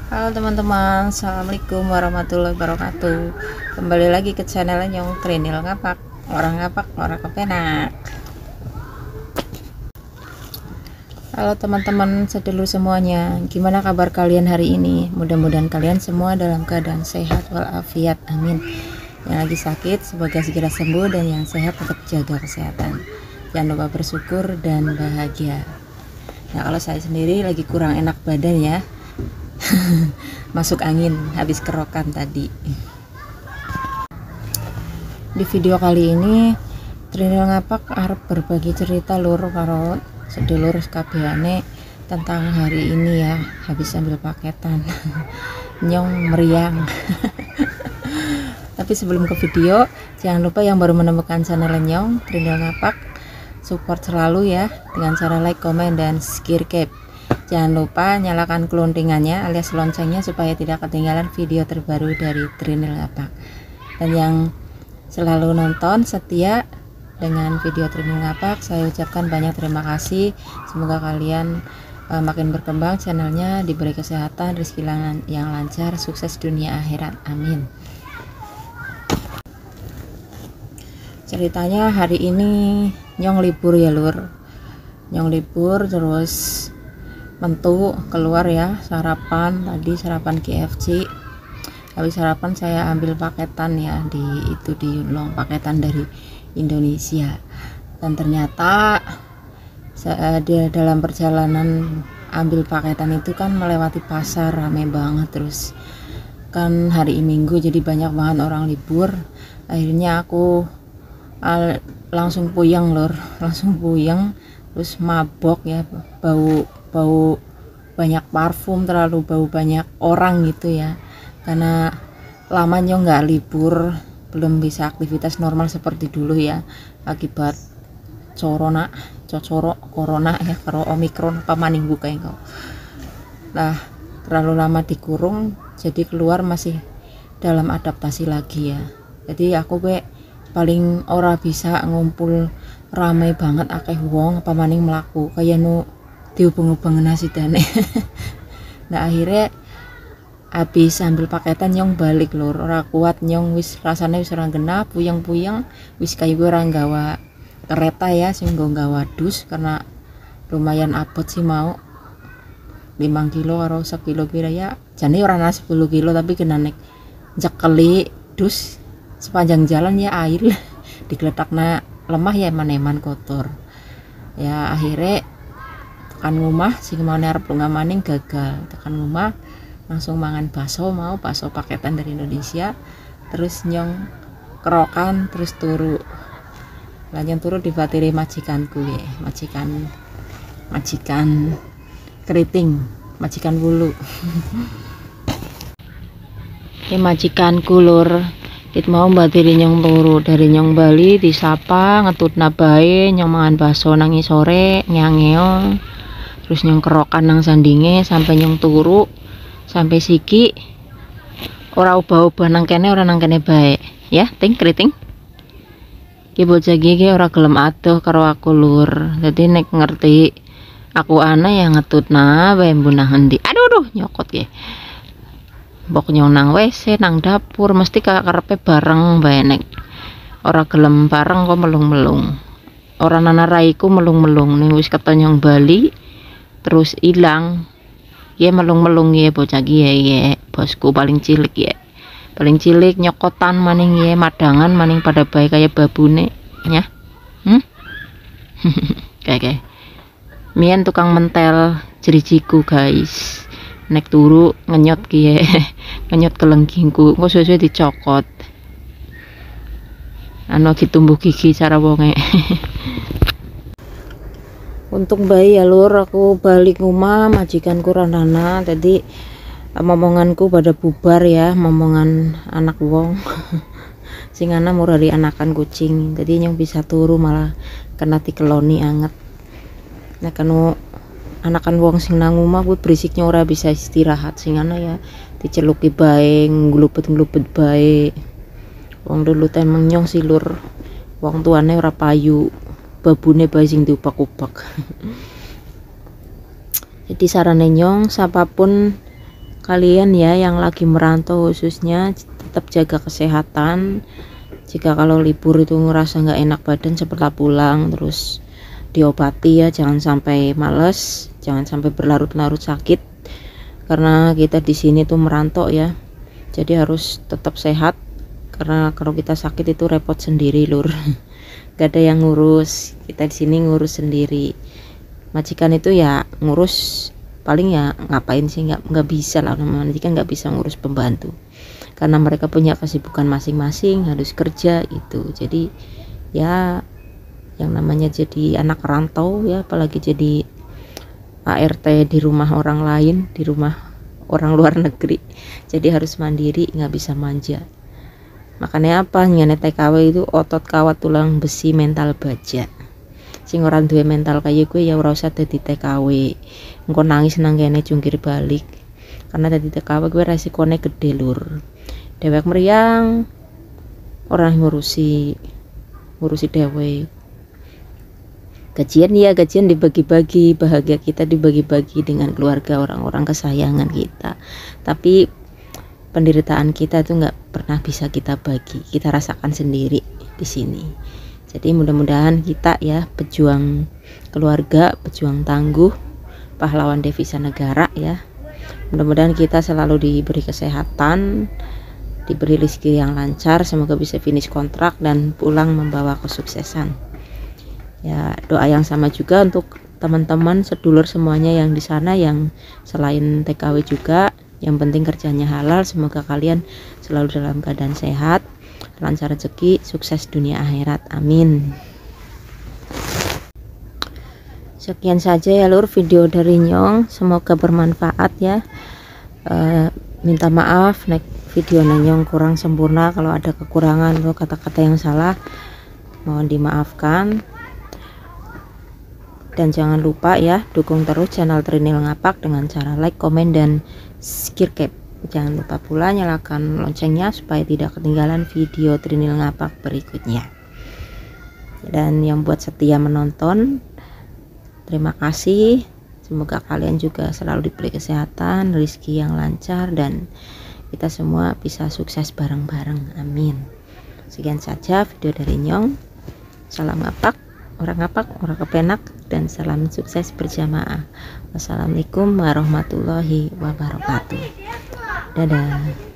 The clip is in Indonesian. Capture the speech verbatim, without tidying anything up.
Halo teman-teman, assalamualaikum warahmatullahi wabarakatuh. Kembali lagi ke channel Nyong Trinil Ngapak, orang ngapak orang kepenak. Halo teman-teman sedulur semuanya, gimana kabar kalian hari ini? Mudah-mudahan kalian semua dalam keadaan sehat walafiat, amin. Yang lagi sakit semoga segera sembuh, dan yang sehat tetap jaga kesehatan. Jangan lupa bersyukur dan bahagia. Nah, kalau saya sendiri lagi kurang enak badan ya, masuk angin habis kerokan tadi. Di video kali ini Trinil Ngapak arep berbagi cerita lur karo sedulur kabehane tentang hari ini ya, habis ambil paketan. Nyong meriang. Tapi sebelum ke video, jangan lupa yang baru menemukan channel Nyong Trinil Ngapak, support selalu ya dengan cara like, komen, dan share cap. Jangan lupa nyalakan kelontingannya alias loncengnya supaya tidak ketinggalan video terbaru dari Trinil Ngapak. Dan yang selalu nonton setia dengan video Trinil Ngapak, saya ucapkan banyak terima kasih. Semoga kalian uh, makin berkembang channelnya, diberi kesehatan, rezeki yang lancar, sukses dunia akhirat, amin. Ceritanya hari ini Nyong libur ya lur. Nyong libur terus mentu keluar ya, sarapan tadi, sarapan K F C. Habis sarapan saya ambil paketan ya, di itu di Yunlong, paketan dari Indonesia. Dan ternyata di dalam perjalanan ambil paketan itu kan melewati pasar, rame banget. Terus kan hari Minggu jadi banyak banget orang libur. Akhirnya aku al, langsung puyeng lur, langsung puyeng. Terus mabok ya, bau bau banyak parfum, terlalu bau banyak orang gitu ya, karena lamanya nggak libur, belum bisa aktivitas normal seperti dulu ya, akibat corona cocoro corona ya, karo omikron apa maning buka engkau. Nah, terlalu lama dikurung, jadi keluar masih dalam adaptasi lagi ya. Jadi aku be paling ora bisa ngumpul ramai banget akeh wong apa maning melaku kayak nu dihubung-hubung nasi dane. Nah akhirnya habis ambil paketan Nyong balik lur, ora kuat Nyong, wis rasanya wis ora genah, puyeng-puyeng, wis kayak gue orang gawa kereta ya, sing nggo gawa dus, karena lumayan abot sih, mau lima kilo karo sekilo kira ya, jane ora ana sepuluh kilo tapi kena nek jekeli dus sepanjang jalan ya air digletakna lemah ya, eman-eman kotor ya. Akhirnya tekan rumah sing mau arep lunga maning gagal, tekan rumah langsung mangan bakso, mau bakso paketan dari Indonesia. Terus Nyong kerokan, terus turu lanjut turu di batiri majikanku ya, majikan majikan keriting, majikan bulu. Ini majikanku lur, it mau batiri Nyong turu dari Nyong Bali, disapa ngetut nabae Nyong mangan bakso nangi sore nyangeo. Terus Nyong kerokan nang sandinge sampai Nyong turu, sampai siki ora ubah-ubah nang kene, ora nang kene bae ya ting keriting. Ki bocah iki ora gelem adoh karo aku lur. Dadi nek ngerti aku aneh yang ngetutna bae mbunah endi. Aduh duh nyokot ya. Mbok Nyong nang W C, nang dapur mesti karepe bareng bae, nek ora gelem bareng kok melung-melung. Ora nana raiku melung-melung ning wis ketanya Nyong Bali terus hilang ya, melung-melung ya bocah ya ya, bosku paling cilik ya, paling cilik nyokotan maning ya, madangan maning pada baik kayak babune ya. hmm? kayak kayak mian tukang mentel jerijiku guys, nek turu ngenyot kie ngenyot kelenggingku kok sesuai dicokot anu ditumbuh gigi cara wonge. Untuk bayi ya lur, aku balik rumah majikanku ranana, tadi momonganku pada bubar ya, momongan anak wong. Sing ana murah di anakan kucing, jadi Nyong bisa turu malah kena dikeloni anget. Nah kanu anakan wong sing nang omah kuwi berisiknya ora bisa istirahat, sing ana ya diceluki bae, nglupet-nglupet bae. Wong dulu temeng Nyong si lur, wong tuane ora payu, babune bae sing diupak-upak. Jadi sarane Nyong, siapapun kalian ya yang lagi merantau khususnya tetap jaga kesehatan. Jika kalau libur itu ngerasa nggak enak badan setelah pulang, terus diobati ya, jangan sampai males, jangan sampai berlarut-larut sakit, karena kita di sini tuh merantau ya, jadi harus tetap sehat, karena kalau kita sakit itu repot sendiri lur. Gak ada yang ngurus, kita di sini ngurus sendiri. Majikan itu ya ngurus, paling ya ngapain sih, nggak nggak bisa lah, majikan nggak bisa ngurus pembantu karena mereka punya kesibukan masing-masing, harus kerja itu. Jadi ya yang namanya jadi anak rantau ya, apalagi jadi A R T di rumah orang lain, di rumah orang luar negeri, jadi harus mandiri, nggak bisa manja. Makanya apa, nyane T K W itu otot kawat tulang besi mental baja. Sing ora duwe mental kayak gue ya ora usah dadi T K W. Engko nangis nang kene jungkir balik, karena dadi T K W gue resikonya gede lur. Dewek meriang, orang ngurusi ngurusi dewek. Gajian ya gajian dibagi-bagi, bahagia kita dibagi-bagi dengan keluarga orang-orang kesayangan kita, tapi penderitaan kita itu nggak pernah bisa kita bagi, kita rasakan sendiri di sini. Jadi mudah-mudahan kita ya pejuang keluarga, pejuang tangguh, pahlawan devisa negara ya, mudah-mudahan kita selalu diberi kesehatan, diberi rezeki yang lancar, semoga bisa finish kontrak dan pulang membawa kesuksesan ya. Doa yang sama juga untuk teman-teman sedulur semuanya yang di sana, yang selain T K W juga, yang penting kerjanya halal. Semoga kalian selalu dalam keadaan sehat, lancar rezeki, sukses dunia akhirat, amin. Sekian saja ya lur video dari Nyong, semoga bermanfaat ya. E, minta maaf nek video Nyong kurang sempurna, kalau ada kekurangan atau kata-kata yang salah mohon dimaafkan. Dan jangan lupa ya, dukung terus channel Trinil Ngapak dengan cara like, komen, dan subscribe. Jangan lupa pula nyalakan loncengnya supaya tidak ketinggalan video Trinil Ngapak berikutnya. Dan yang buat setia menonton, terima kasih. Semoga kalian juga selalu diberi kesehatan, rezeki yang lancar, dan kita semua bisa sukses bareng-bareng, amin. Sekian saja video dari Nyong. Salam ngapak, orang ngapak, orang kepenak, dan salam sukses berjamaah. Wassalamualaikum warahmatullahi wabarakatuh. Dadah.